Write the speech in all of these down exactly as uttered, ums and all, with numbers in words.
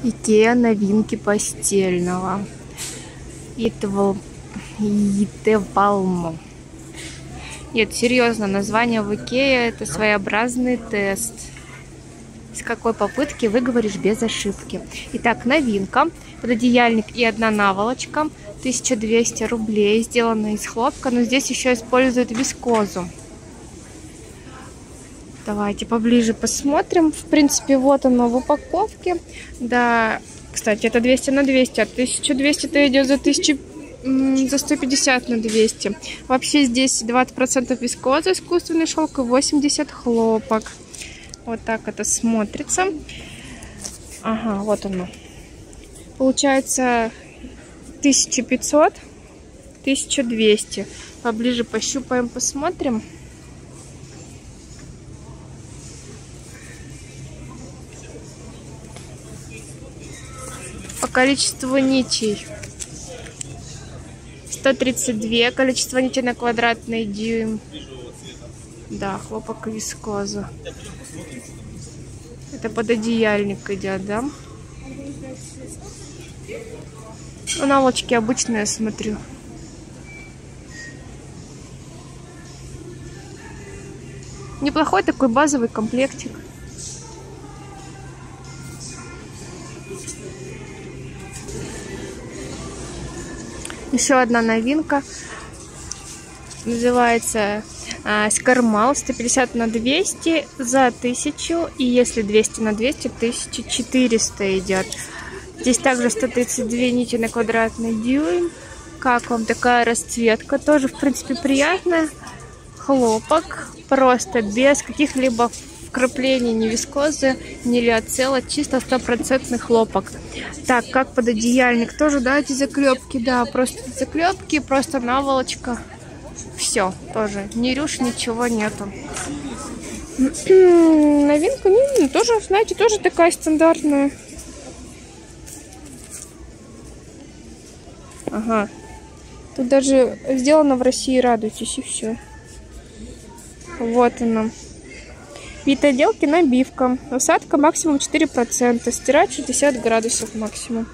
Икеа новинки постельного. Итвал... Итевалмо. Нет, серьезно, название в Икеа это своеобразный тест. С какой попытки выговоришь без ошибки. Итак, новинка. Пододеяльник и одна наволочка. тысяча двести рублей. Сделана из хлопка, но здесь еще используют вискозу. Давайте поближе посмотрим. В принципе, вот оно в упаковке. Да, кстати, это двести на двести, а тысяча двести-то идет за тысячу, за сто пятьдесят на двести. Вообще здесь двадцать процентов вискоза, искусственный шелк и восемьдесят хлопок. Вот так это смотрится. Ага, вот оно. Получается тысяча пятьсот, тысяча двести. Поближе пощупаем, посмотрим. По количеству нитей сто тридцать два, количество нитей на квадратный дюйм. Да, хлопок и вискоза. Это пододеяльник идет, да? Ну, наволочки обычные, я смотрю. Неплохой такой базовый комплектик. Еще одна новинка. Называется а, Скармал. сто пятьдесят на двести за тысячу. И если двести на двести, тысяча четыреста идет. Здесь также сто тридцать две нити на квадратный дюйм. Как вам такая расцветка? Тоже, в принципе, приятная. Хлопок. Просто без каких-либо вкраплений, ни вискозы, ни лиоцела. Чисто стопроцентный хлопок. Так, как пододеяльник. Тоже, да, эти заклепки. Да, просто заклепки, просто наволочка. Все, тоже. Ни рюш, ничего нету. Новинка, ну, тоже, знаете, тоже такая стандартная. Ага. Тут даже сделано в России, радуйтесь, и все. Вот она. Вид отделки набивка. Усадка максимум четыре процента. Стирать шестьдесят градусов максимум.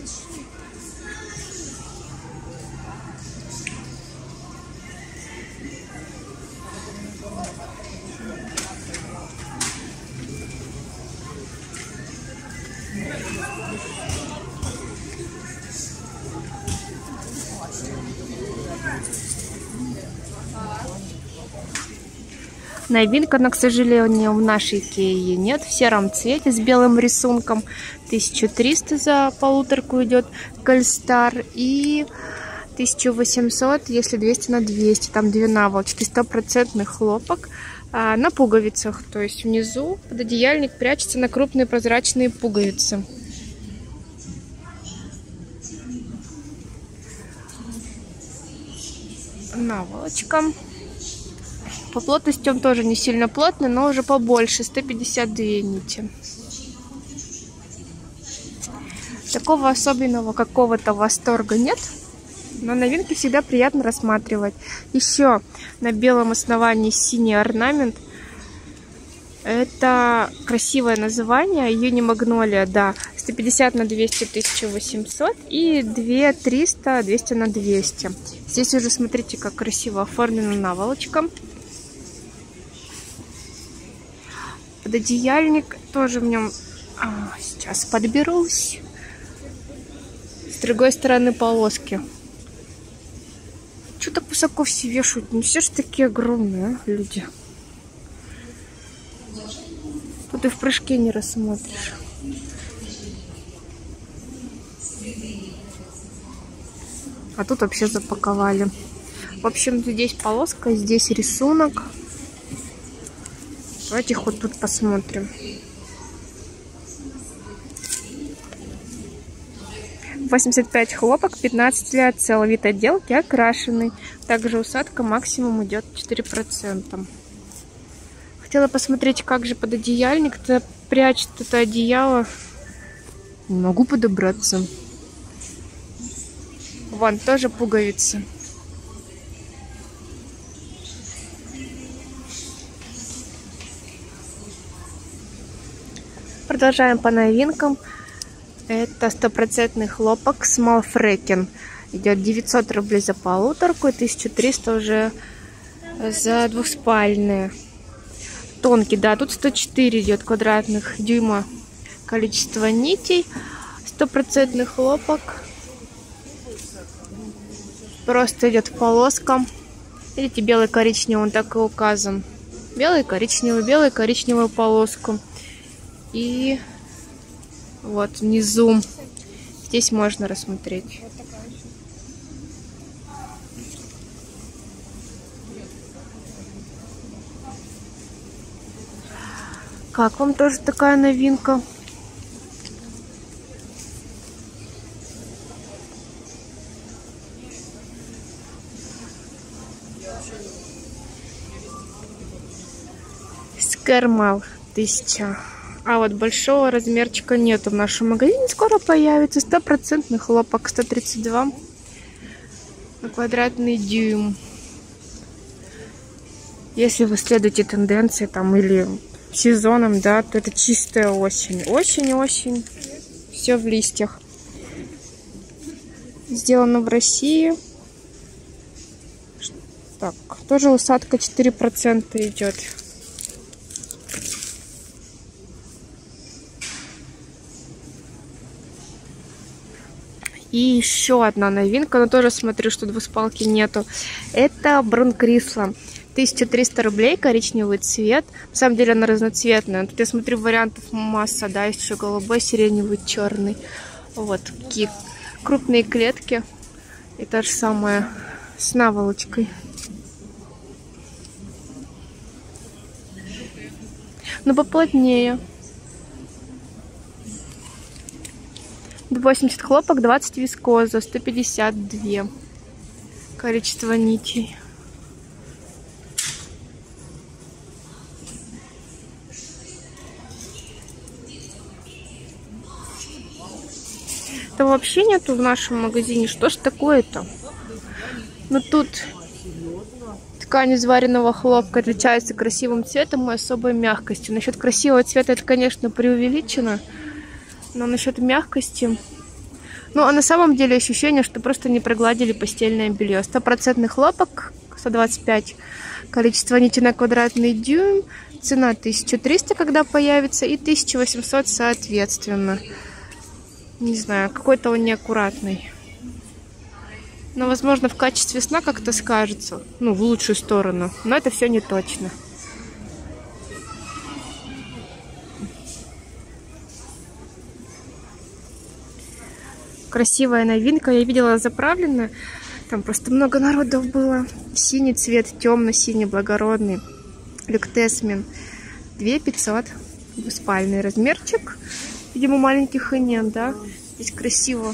Новинка, но, к сожалению, в нашей Икее нет. В сером цвете с белым рисунком. тысяча триста за полуторку идет Гольстар. И тысяча восемьсот, если двести на двести. Там две наволочки. Стопроцентный хлопок а, на пуговицах. То есть внизу пододеяльник прячется на крупные прозрачные пуговицы. Наволочка. По плотности он тоже не сильно плотный, но уже побольше. сто пятьдесят две нити. Такого особенного какого-то восторга нет. Но новинки всегда приятно рассматривать. Еще на белом основании синий орнамент. Это красивое название. Юни Магнолия, да. сто пятьдесят на двести, тысяча восемьсот. И две триста, двести на двести. Здесь уже смотрите, как красиво оформлена наволочка. Пододеяльник тоже в нем. А, сейчас подберусь. С другой стороны полоски. Что так высоко все вешают? Не все же такие огромные, а, люди. Тут и в прыжке не рассмотришь. А тут вообще запаковали. В общем, здесь полоска, здесь рисунок. Давайте их вот тут посмотрим. восемьдесят пять хлопок, пятнадцать лиоцел. Вид отделки окрашенный. Также усадка максимум идет четыре процента. Хотела посмотреть, как же пододеяльник-то прячет это одеяло. Не могу подобраться. Вон, тоже пуговицы. Продолжаем по новинкам. Это стопроцентный хлопок Small Frecken. Идет девятьсот рублей за полуторку и тысяча триста уже за двухспальные. Тонкий, да, тут сто четыре идет квадратных дюйма количество нитей. Стопроцентный хлопок. Просто идет в полоскам. Видите, белый-коричневый, он так и указан. Белый-коричневый, белый-коричневую полоску. И вот внизу. Здесь можно рассмотреть. Как вам тоже такая новинка? Скермал тысяча. А вот большого размерчика нету в нашем магазине. Скоро появится. Стопроцентный хлопок. сто тридцать два на квадратный дюйм. Если вы следуете тенденции там или сезоном, да, то это чистая осень. Осень-осень. Все в листьях. Сделано в России. Так, тоже усадка четыре процента идет. И еще одна новинка, но тоже смотрю, что двуспалки нету. Это Бронкрисла. тысяча триста рублей, коричневый цвет. На самом деле она разноцветная. Тут я смотрю вариантов масса, да, есть еще голубой, сиреневый, черный. Вот такие крупные клетки. И та же самая с наволочкой. Но поплотнее. восемьдесят хлопок, двадцать вискоза, сто пятьдесят два количество нитей. Это вообще нету в нашем магазине. Что ж такое-то? Ну тут ткань из вареного хлопка отличается красивым цветом и особой мягкостью. Насчет красивого цвета это, конечно, преувеличено. Но насчет мягкости... Ну, а на самом деле ощущение, что просто не прогладили постельное белье. Стопроцентный хлопок, сто двадцать пять количество нитей на квадратный дюйм. Цена тысяча триста, когда появится, и тысяча восемьсот соответственно. Не знаю, какой-то он неаккуратный. Но, возможно, в качестве сна как-то скажется. Ну, в лучшую сторону. Но это все не точно. Красивая новинка. Я видела заправлено. Там просто много народов было. Синий цвет, темно-синий, благородный. Люктесмин. две тысячи пятьсот. Двуспальный размерчик. Видимо, маленьких и нет, да? Здесь красиво.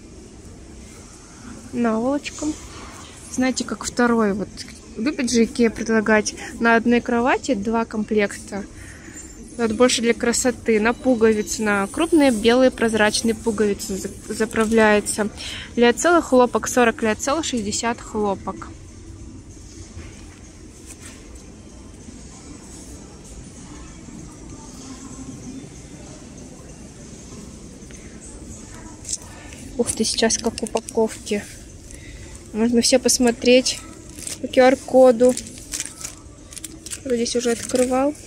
Наволочком. Знаете, как второй. Вот любят же IKEA предлагать на одной кровати два комплекта. Вот больше для красоты. На пуговицы, на крупные белые прозрачные пуговицы заправляется. Лиоцелла хлопок сорок, лиоцелла шестьдесят хлопок. Ух ты, сейчас как упаковки. Можно все посмотреть по ку ар коду. Кто здесь уже открывал.